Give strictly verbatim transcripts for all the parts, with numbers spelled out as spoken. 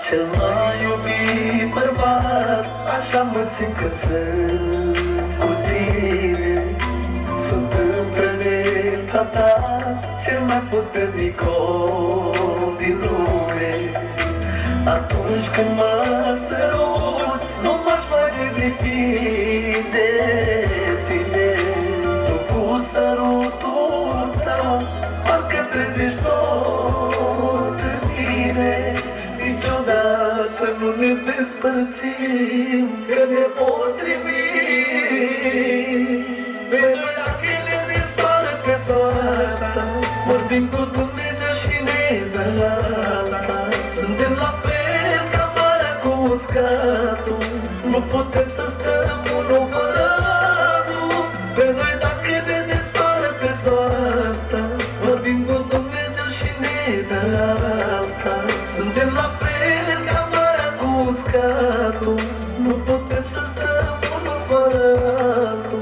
Cel mai iubit bărbat, așa mă simt când sunt cu tine. Sunt în prezența ta, cel mai puternic om din lume. Atunci când mă săruți, nu m-aș mai dezlipi de tine. Tu cu sărutul tău, parcă trezești tot în mine. Niciodată nu ne despărțim, că ne potrivim. Pe noi dacă ne desparte soarta, vorbim cu Dumnezeu și ne dă alta. Suntem la fel ca marea cu uscatul, nu putem să stăm unul fără altul. Pe noi dacă ne desparte soarta, vorbim cu Dumnezeu și ne dă alta. Suntem la fel ca marea cu uscatul, nu putem să stăm unul fără altul.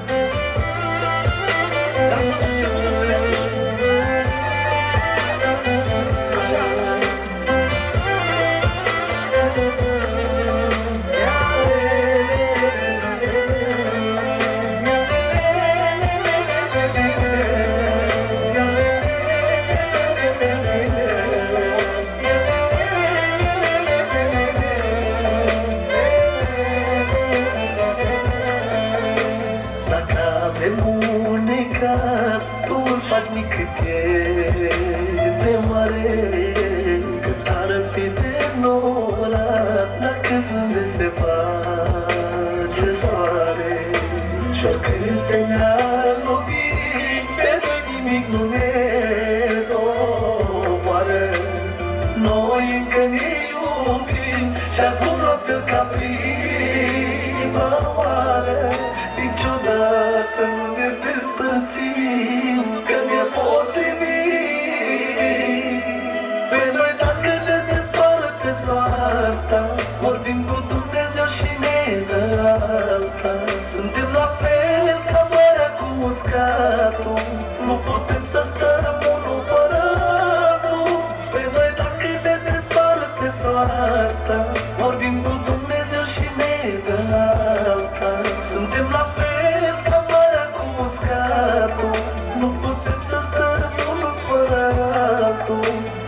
Tu îl faci mic cât e de mare, cât ar fi de norat, dacă zâmbesc se face soare. Și oricâte ne-ar lovi, pe noi nimic nu ne doboară. Noi încă ne iubim și acum la fel ca prima oară. Niciodată nu ne despărțim, că ne potrivim. Pe noi dacă ne desparte soarta, vorbim cu Dumnezeu și ne dă alta. Suntem la fel ca marea cu uscatul, nu putem să stăm unul fără altul. Pe noi dacă ne desparte soarta, vorbim cu Dumnezeu și ne dă alta. Suntem la fel ca marea cu uscatul, nu putem să stăm unul fără altul.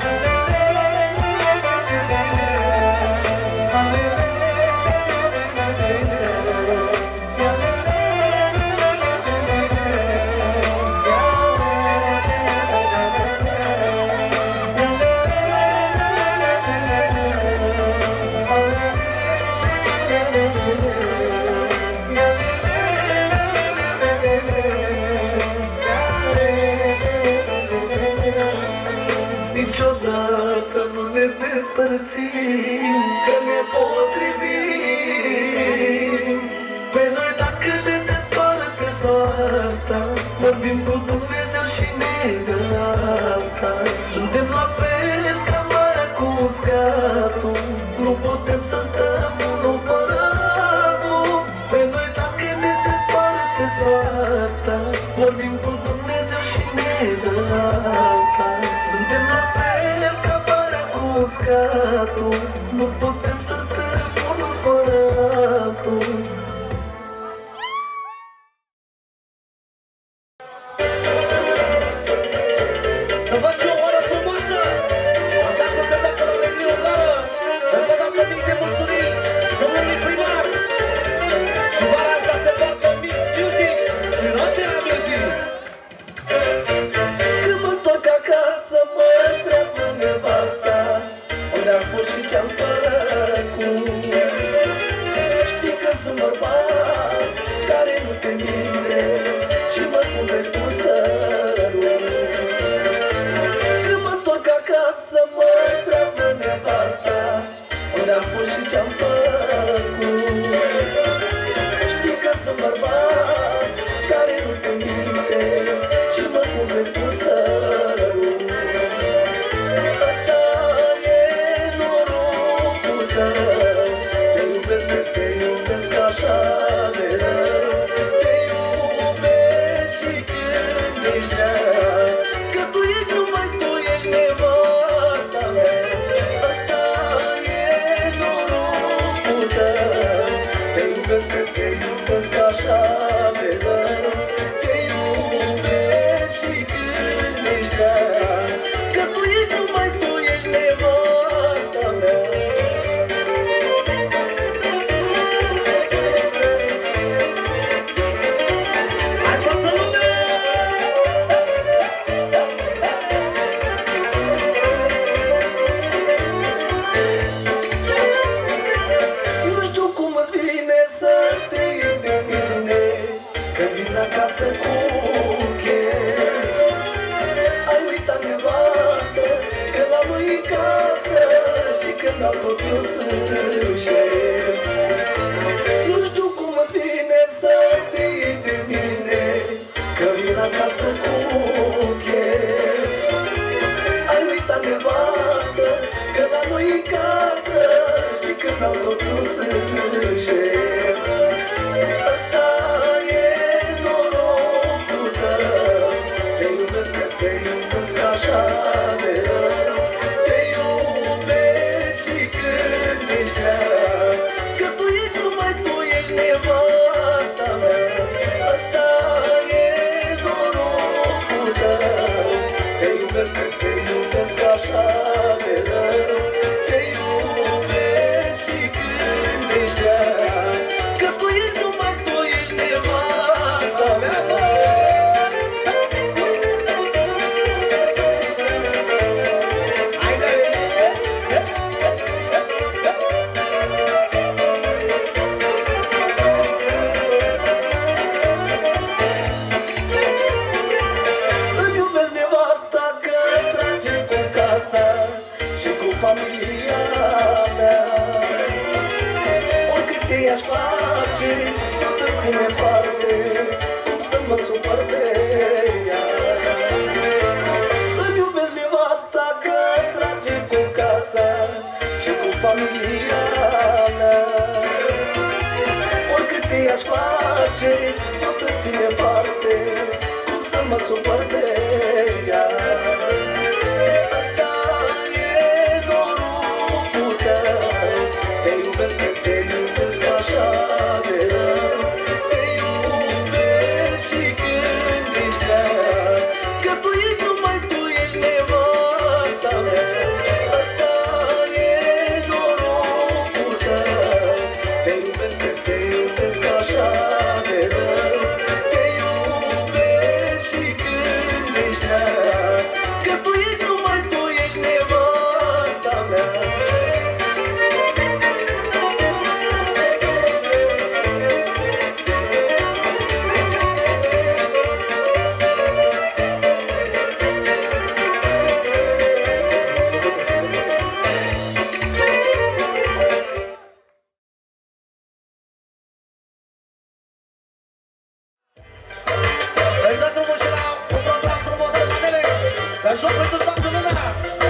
Niciodată nu ne despărțim, că ne potrivim. Pe noi dacă ne desparte soarta, vorbim cu Dumnezeu și ne dă alta. Suntem la fel ca marea cu uscatul, nu putem să stăm unul fără altul. Pe noi dacă ne desparte soarta, vorbim cu Dumnezeu și ne dă alta. Suntem la fel ca marea cu uscatul, nu putem să stăm unul fără altul. Să vă și o oră frumoasă, așa cum se facă la Legnie Ungară. Încă dată mii de mulțumiri domnului primar. Și vara asta se poartă Mix Music și Rotera Music. Când mă întorc acasă, mă întreabă nevasta unde am fost și ce-am făcut. Știi că sunt bărbat care nu te mire și mă cumperi cu sărut. că tu ești numai tu, ești nevasta mea. Hai toată lumea! Nu știu cum îți vine să te iei de mine, că vin acasă cu chef. Ai uitat nevastă, că la noi în casă, și când al tot eu sunt șef. Nu știu cum îți vine să te iei de mine, că vin acasă cu chef. Ai uitat nevastă, că la noi în casă, și când al tot eu sunt șef. Ăsta e norocul tău, te iubesc că te iubesc așa de rău. Te iubesc și când ești rea, că tu ești numai tu, ești nevasta mea. Ăsta e norocul tău, te iubesc că te iubesc așa de rău. Te iubesc și când ești rea, că tu ești numai tu, ești nevasta mea. Îmi iubesc nevasta că trage cu casa și cu familia mea. Oricât te-aș face, tot îmi ține parte, cum să mă supăr de ea. Îmi iubesc nevasta că trage cu casa și cu familia mea. Oricât te-aș face, tot îmi ține parte, cum să mă supăr de ea. Asta e norocul tău, te iubesc că te iubesc așa de rău. Te iubesc și când ești rea, că tu ești numai tu, ești nevasta mea. Asta e norocul tău, te iubesc că te iubesc așa de rău. Te iubesc și când ești rea, că tu ești numai tu, ești nevasta mea. Îi dă drumul și la un program frumos de manele, că joc pentru toată lumea.